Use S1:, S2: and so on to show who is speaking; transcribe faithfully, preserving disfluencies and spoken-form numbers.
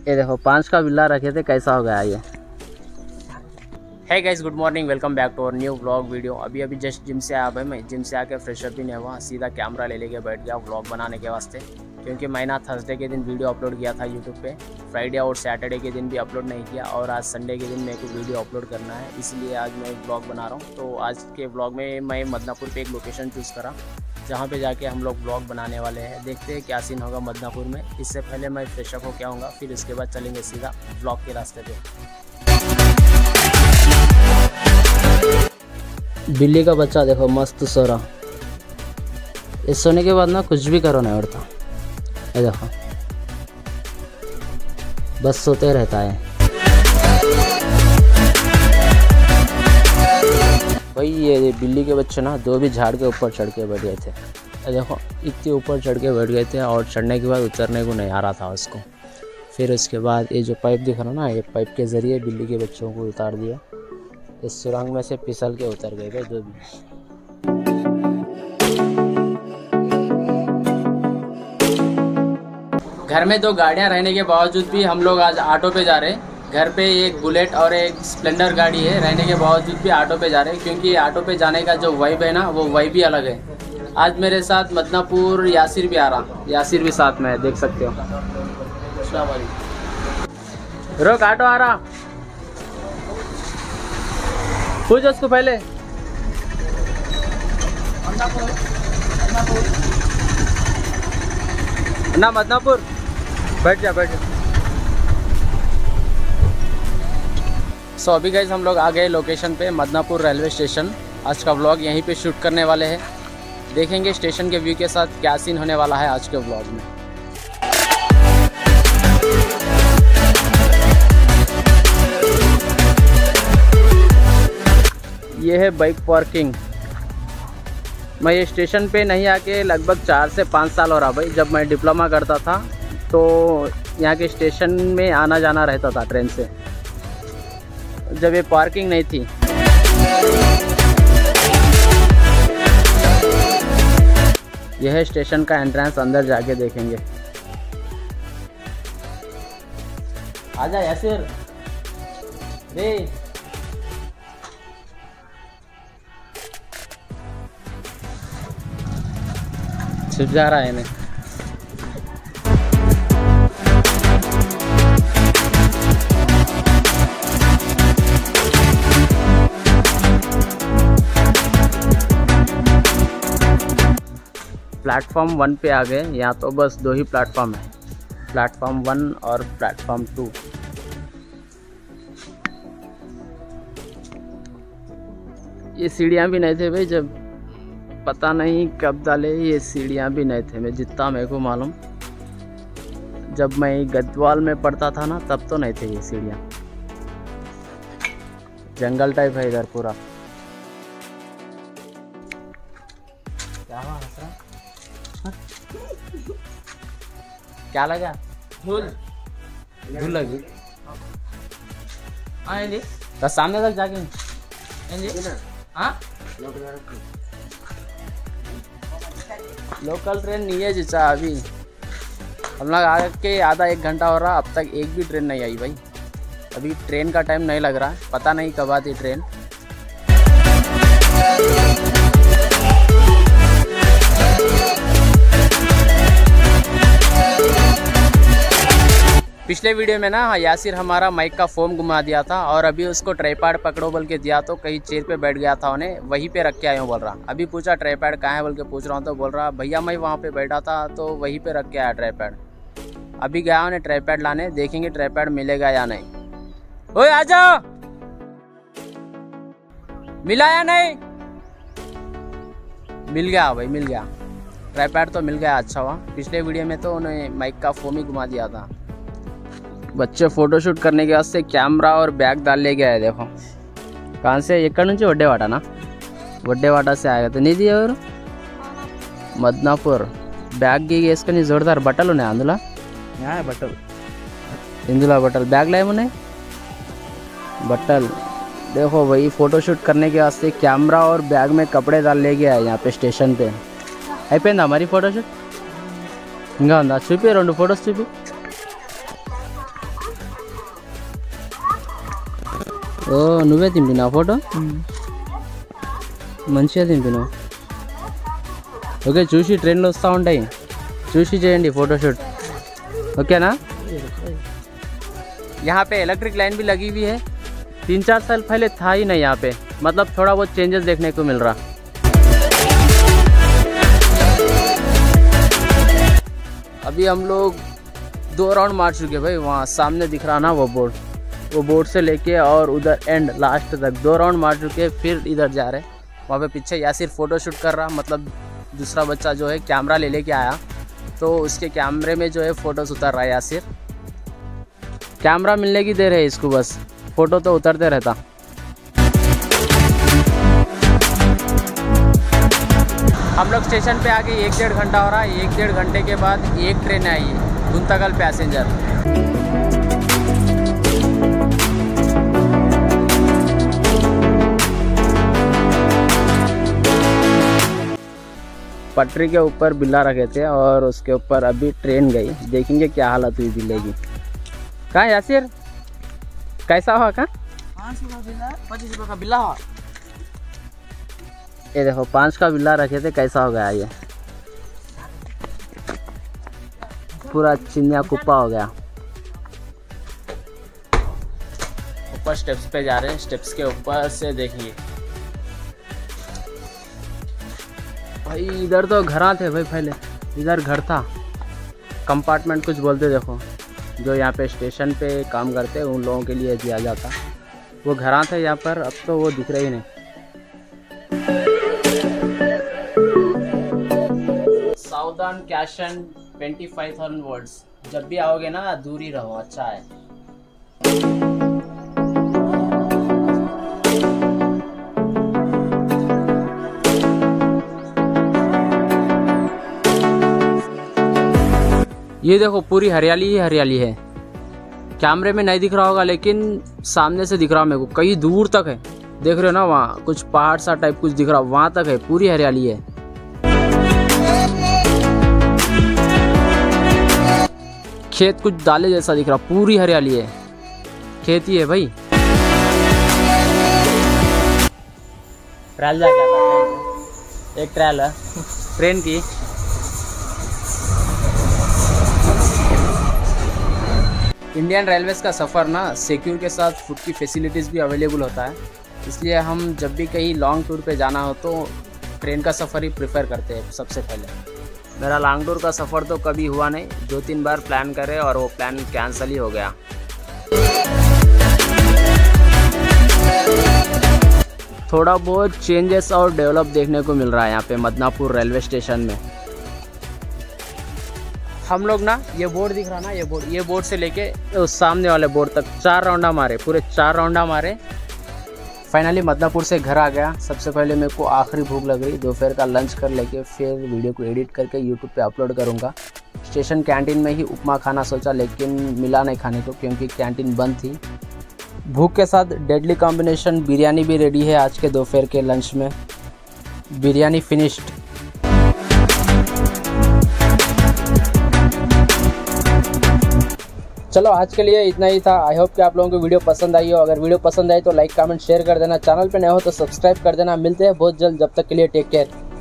S1: ये देखो पांच का बिल्ला रखे थे, कैसा हो गया ये। है guys, good morning, welcome back to our new vlog video. अभी अभी जस्ट जिम से आया भाई, मैं जिम से आके फ्रेश अप भी नहीं हुआ, सीधा कैमरा ले लेके बैठ गया व्लॉग बनाने के वास्ते। क्योंकि मैं ना थर्सडे के दिन वीडियो अपलोड किया था यूट्यूब पे, फ्राइडे और सैटरडे के दिन भी अपलोड नहीं किया, और आज संडे के दिन मेरे को वीडियो अपलोड करना है, इसलिए आज मैं व्लॉग बना रहा हूँ। तो आज के व्लॉग में मैं मदनापुर पे एक लोकेशन चूज़ करा, जहाँ पे जाके हम लोग ब्लॉग बनाने वाले हैं। देखते हैं क्या सीन होगा मदनापुर में। इससे पहले मैं फ्रेशअप होकर आऊँगा, फिर उसके बाद चलेंगे सीधा ब्लॉग के रास्ते पे। बिल्ली का बच्चा देखो मस्त सो रहा। इस सोने के बाद ना कुछ भी करो नहीं उड़ता, ये देखो बस सोते रहता है भाई। ये बिल्ली के बच्चे ना दो भी झाड़ के ऊपर चढ़ के बैठ गए थे, देखो इतने ऊपर चढ़ के बैठ गए थे, और चढ़ने के बाद उतरने को नहीं आ रहा था उसको। फिर उसके बाद ये जो पाइप दिख रहा ना, ये पाइप के ज़रिए बिल्ली के बच्चों को उतार दिया। इस सुरंग में से फिसल के उतर गए भाई दो भी। घर में दो गाड़ियां रहने के बावजूद भी हम लोग आज ऑटो पे जा रहे हैं। घर पे एक बुलेट और एक स्प्लेंडर गाड़ी है, रहने के बावजूद भी ऑटो पे जा रहे हैं, क्योंकि ऑटो पे जाने का जो वाइब है ना, वो वाइब भी अलग है। आज मेरे साथ मदनापुर यासिर भी आ रहा, यासिर भी साथ में है, देख सकते हो। रोक, ऑटो आ रहा, पूछ उसको पहले। ना मदनापुर, बैठ जा बैठ जा। सो अभी गाइस हम लोग आ गए लोकेशन पे, मदनापुर रेलवे स्टेशन। आज का व्लॉग यहीं पे शूट करने वाले हैं। देखेंगे स्टेशन के व्यू के साथ क्या सीन होने वाला है आज के व्लॉग में। ये है बाइक पार्किंग। मैं ये स्टेशन पे नहीं आके लगभग चार से पाँच साल हो रहा भाई। जब मैं डिप्लोमा करता था तो यहाँ के स्टेशन में आना जाना रहता था ट्रेन से, जब ये पार्किंग नहीं थी। यह है स्टेशन का एंट्रेंस, अंदर जाके देखेंगे। आजा यासिर रे। छिप जा रहा है इन्हें। प्लेटफॉर्म वन पे आ गए। यहाँ तो बस दो ही प्लेटफॉर्म है, प्लेटफॉर्म वन और प्लेटफॉर्म टू। ये सीढ़ियाँ भी नहीं थे भाई, जब पता नहीं कब डाले, ये सीढ़ियाँ भी नहीं थे। मैं जितना मेरे को मालूम, जब मैं गद्वाल में पढ़ता था ना, तब तो नहीं थे ये सीढ़ियाँ। जंगल टाइप है इधर पूरा। क्या हुआ हंसरा? क्या लगा? धूल धूल लगी। हाँ तो सामने तक जाके हाँ लोकल ट्रेन नहीं है जिचा। अभी हम लोग आके आधा एक घंटा हो रहा, अब तक एक भी ट्रेन नहीं आई भाई। अभी ट्रेन का टाइम नहीं लग रहा, पता नहीं कब आती ट्रेन। पिछले वीडियो में ना यासिर हमारा माइक का फोम घुमा दिया था, और अभी उसको ट्राइपॉड पकड़ो बोल के दिया तो कहीं चेयर पे बैठ गया था, उन्हें वहीं पे रख के आया हूँ बोल रहा। अभी पूछा ट्राइपॉड कहाँ है बोल के पूछ रहा हूँ, तो बोल रहा भैया मैं वहाँ पे बैठा था तो वहीं पे रख के आया ट्राइपॉड। अभी गया उन्हें ट्राइपॉड लाने, देखेंगे ट्राइपॉड मिलेगा या नहीं। ओए आजा, मिला या नहीं? मिल गया भाई, मिल गया ट्राइपॉड तो मिल गया। अच्छा हुआ, पिछले वीडियो में तो उन्हें माइक का फोम ही घुमा दिया था। बच्चे फोटोशूट करने के वास्ते कैमरा और बैग डाल ले गया है। देखो कहाँ से, ఇక్కడ నుంచి వడ్డేవాట ना, వడ్డేవాట से आएगा तो नहीं दिया। और మదనాపూర్ బ్యాగ్ వేసుకొని జోడతారు, బట్టలు ఉన్నాయి అందులో, బట్టలు ఇందులో బట్టలు బ్యాగ్లో ఏమున్నాయి బట్టలు। देखो भाई फोटोशूट करने के वास्ते कैमरा और बैग में कपड़े डाल ले गया है यहाँ पे स्टेशन पे। అయిపోయిందా మరి ఫోటోషూట్? ఇంకా ఉందా? చూపి రెండు ఫొటోస్ చూపి। ఓ నువ్వే తింటున్నావు ఫోటో మంచిగా తింటున్నావు ఓకే చూసి ట్రైన్లో వస్తూ ఉంటాయి చూసి చేయండి फोटोशूट ओके ना। यहाँ पे इलेक्ट्रिक लाइन भी लगी हुई है, तीन चार साल पहले था ही नहीं यहाँ पे, मतलब थोड़ा बहुत चेंजेस देखने को मिल रहा। अभी हम लोग दो राउंड मार चुके भाई, वहाँ सामने दिख रहा ना वो बोर्ड, वो बोर्ड से लेके और उधर एंड लास्ट तक दो राउंड मार चुके, फिर इधर जा रहे। वहाँ पे पीछे यासिर फ़ोटोशूट कर रहा, मतलब दूसरा बच्चा जो है कैमरा ले लेके आया, तो उसके कैमरे में जो है फ़ोटोज़ उतर रहा है यासिर। कैमरा मिलने की देर है इसको, बस फ़ोटो तो उतरते रहता। हम लोग स्टेशन पे आके एक डेढ़ घंटा हो रहा है, एक डेढ़ घंटे के बाद एक ट्रेन आई है गुंतकल पैसेंजर। पटरी के ऊपर बिल्ला रखे थे और उसके ऊपर अभी ट्रेन गई, देखेंगे क्या हालत हुई बिल्ले की। कहाँ यासिर कैसा हुआ? कहाँ पच्चीस रुपये का बिल्ला हुआ, ये देखो पाँच का बिल्ला रखे थे, कैसा हो गया ये पूरा चिन्या कुप्पा हो गया। ऊपर स्टेप्स पे जा रहे हैं, स्टेप्स के ऊपर से देखिए भाई, इधर तो घरा थे भाई, पहले इधर घर था, कंपार्टमेंट कुछ बोलते, देखो जो यहाँ पे स्टेशन पे काम करते हैं उन लोगों के लिए दिया जाता, वो घरा थे यहाँ पर, अब तो वो दिख रहे ही नहीं। सावधान caution twenty five thousand words, जब भी आओगे ना दूर ही रहो, अच्छा है। ये देखो पूरी हरियाली ही हरियाली है, कैमरे में नहीं दिख रहा होगा लेकिन सामने से दिख रहा मेरे को, कई दूर तक है, देख रहे हो ना वहाँ कुछ पहाड़ सा टाइप कुछ दिख रहा, वहाँ तक है, पूरी हरियाली है। खेत कुछ डाले जैसा दिख रहा, पूरी हरियाली है, खेत ही है भाई। ट्रेल जा गया था, एक ट्रेल है ट्रेन की। इंडियन रेलवेज़ का सफ़र ना सिक्योर के साथ फूड की फैसिलिटीज़ भी अवेलेबल होता है, इसलिए हम जब भी कहीं लॉन्ग टूर पे जाना हो तो ट्रेन का सफ़र ही प्रेफर करते हैं सबसे पहले। मेरा लॉन्ग टूर का सफ़र तो कभी हुआ नहीं, दो तीन बार प्लान करे और वो प्लान कैंसिल ही हो गया। थोड़ा बहुत चेंजेस और डेवलप देखने को मिल रहा है यहाँ पे मदनापुर रेलवे स्टेशन में। हम लोग ना ये बोर्ड दिख रहा ना, ये बोर्ड ये बोर्ड से लेके उस सामने वाले बोर्ड तक चार राउंडा मारे, पूरे चार राउंडा मारे। फाइनली मदनापुर से घर आ गया। सबसे पहले मेरे को आखिरी भूख लग रही, दोपहर का लंच कर लेके फिर वीडियो को एडिट करके यूट्यूब पे अपलोड करूँगा। स्टेशन कैंटीन में ही उपमा खाना सोचा, लेकिन मिला नहीं खाने को क्योंकि कैंटीन बंद थी। भूख के साथ डेडली कॉम्बिनेशन बिरयानी भी रेडी है आज के दोपहर के लंच में। बिरयानी फिनिश्ड। चलो आज के लिए इतना ही था। आई होप कि आप लोगों को वीडियो पसंद आई हो। अगर वीडियो पसंद आई तो लाइक कमेंट शेयर कर देना, चैनल पे नए हो तो सब्सक्राइब कर देना। मिलते हैं बहुत जल्द, जब तक के लिए टेक केयर।